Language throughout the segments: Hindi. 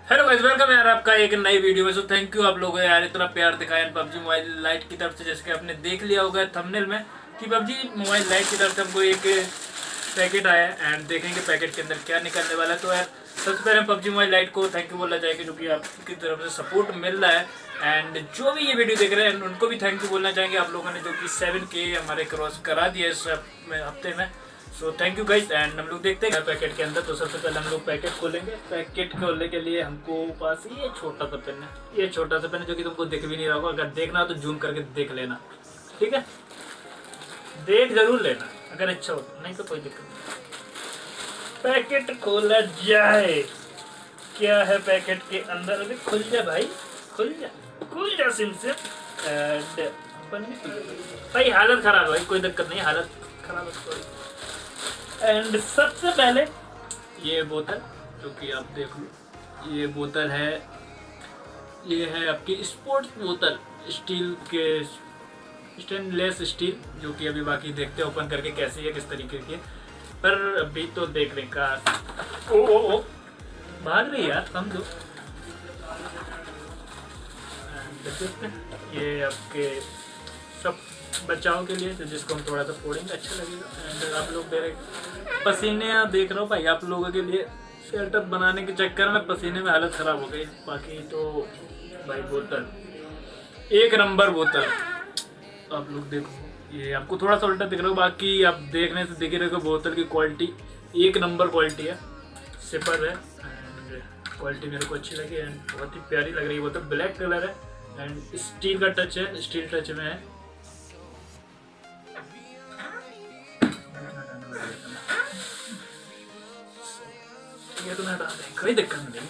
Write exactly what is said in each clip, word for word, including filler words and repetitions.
हेलो गाइस, वेलकम यार आपका एक नई वीडियो में। सो थैंक यू आप लोगों ने यार इतना प्यार दिखाया पबजी मोबाइल लाइट की तरफ से। जैसे कि आपने देख लिया होगा थंबनेल में कि पबजी मोबाइल लाइट की तरफ से हमको एक पैकेट आया है एंड देखेंगे पैकेट के अंदर क्या निकलने वाला है। तो यार सबसे पहले पबजी मोबाइल लाइट को थैंक यू बोलना चाहेंगे, जो कि आपकी तरफ से सपोर्ट मिल रहा है। एंड जो भी ये वीडियो देख रहे हैं उनको भी थैंक यू बोलना चाहेंगे आप लोगों ने, जो कि सेवन के हमारे क्रॉस करा दिया इस हफ्ते में। So thank you guys. And हम लोग देखते हैं पैकेट के अंदर। तो सबसे पहले हम लोग पैकेट खोलेंगे। पैकेट खोलने के लिए हमको पास ये छोटा सा पेन है, ये छोटा सा पेन है जो कि तुमको दिख भी नहीं रहा होगा। अगर देखना हो तो जूम करके देख लेना, ठीक है? देख जरूर लेना अगर अच्छा हो, नहीं तो कोई दिक्कत नहीं। पैकेट खोला जाए। क्या है पैकेट के अंदर? अभी खुल जा भाई, खुल जा, खुल जा सिम से। भाई हालत खराब है भाई, कोई दिक्कत नहीं, हालत खराब है। एंड सबसे पहले ये बोतल, जो कि आप देख लो, ये बोतल है, ये है आपकी स्पोर्ट्स बोतल, स्टील के, स्टेनलेस स्टील, जो कि अभी बाकी देखते हैं ओपन करके कैसी है, किस तरीके की है। पर अभी तो देख लें का। ओ ओ ओ भाग रही यार, समझो। ये आपके सब बचाव के लिए, तो जिसको हम थोड़ा सा फोड़ेंगे अच्छा लगेगा। एंड आप लोग मेरे पसीने देख रहे हो भाई, आप लोगों के लिए सेटअप बनाने के चक्कर में पसीने में हालत खराब हो गई। बाकी तो भाई बोतल एक नंबर बोतल, आप लोग देखो, ये आपको थोड़ा सा उल्टा दिख रहा हो, बाकी आप देखने से दिख ही रहे हो बोतल की क्वालिटी एक नंबर क्वालिटी है, सिपर है। एंड क्वालिटी मेरे को अच्छी लगी एंड बहुत ही प्यारी लग रही है बोतल। ब्लैक कलर है एंड स्टील का टच है, स्टील टच में है। ये तो मैं डाल दें, कोई दिक्कत नहीं।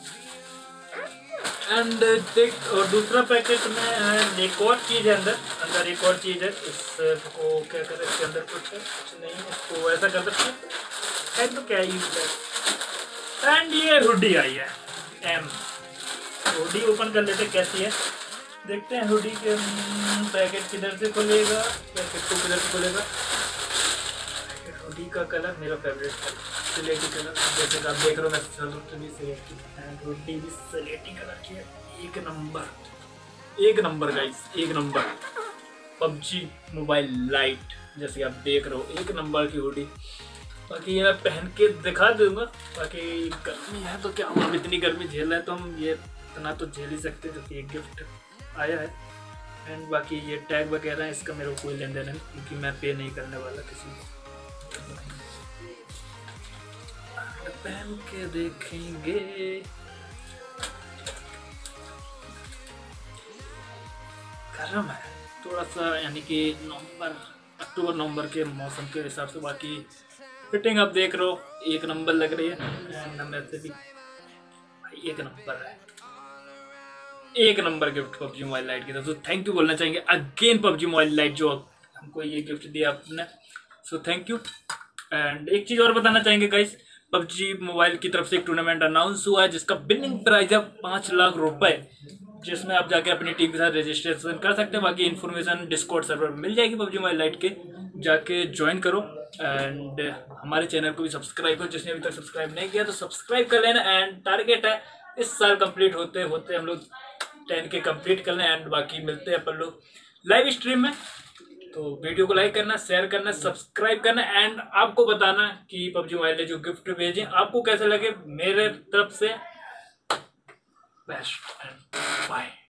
एंड देख, और दूसरा पैकेट में एक और चीज है, अंदर अंदर एक और चीज है। इसको क्या करें, इसके अंदर कुछ है, कुछ नहीं, इसको ऐसा कर सकते हैं तो क्या यूज है। एंड ये हुडी आई है, एम हुडी ओपन कर लेते कैसी है, देखते हैं। हुडी के पैकेट किधर से खुलेगा, पैकेट को किधर से खुलेगा। हुडी का कलर मेरा फेवरेट कलर, स्लेटी कलर, जैसे कि आप देख रहे हो। मैं स्लेटी एंड हुडी भी स्लेटी कलर की है। एक नंबर, एक नंबर गाइस, एक नंबर पबजी मोबाइल लाइट, जैसे आप देख रहे हो, एक नंबर की हुडी। बाकी ये मैं पहन के दिखा दूंगा। बाकी गर्मी है तो क्या हुआ, इतनी गर्मी झेल रहे हैं तो हम ये इतना तो झेल ही सकते, जो कि एक गिफ्ट आया है। एंड बाकी ये टैग वगैरह है, इसका मेरे को कोई लेन देन नहीं, क्योंकि मैं पे नहीं करने वाला किसी को। पहन के देखेंगे। गर्म है थोड़ा सा, यानी कि नवंबर अक्टूबर नवंबर के मौसम के हिसाब से। बाकी फिटिंग आप देख रहे हो, एक नंबर लग रही है। एंड वैसे भी भाई एक नंबर है, एक नंबर गिफ्ट पबजी मोबाइल लाइट की तरफ। तो थैंक यू बोलना चाहेंगे अगेन पबजी मोबाइल लाइट, जो हमको ये गिफ्ट दिया आपने। सो थैंक यू। एंड एक चीज और बताना चाहेंगे गाइस, पबजी मोबाइल की तरफ से एक टूर्नामेंट अनाउंस हुआ है जिसका विनिंग प्राइज है पाँच लाख रुपए, जिसमें आप जाके अपनी टीम के साथ रजिस्ट्रेशन कर सकते हैं। बाकी इन्फॉर्मेशन डिस्कॉर्ड सर्वर में मिल जाएगी पबजी मोबाइल लाइट के, जाके ज्वाइन करो। एंड हमारे चैनल को भी सब्सक्राइब करो, जिसने अभी तक सब्सक्राइब नहीं किया तो सब्सक्राइब कर लेना। एंड टारगेट है इस साल कंप्लीट होते होते हम लोग टेन के कंप्लीट कर लें। एंड बाकी मिलते हैं अपन लोग लाइव स्ट्रीम में। तो वीडियो को लाइक करना, शेयर करना, सब्सक्राइब करना। एंड आपको बताना कि पबजी मोबाइल ने जो गिफ्ट भेजे आपको कैसे लगे। मेरे तरफ से बेस्ट एंड बाय।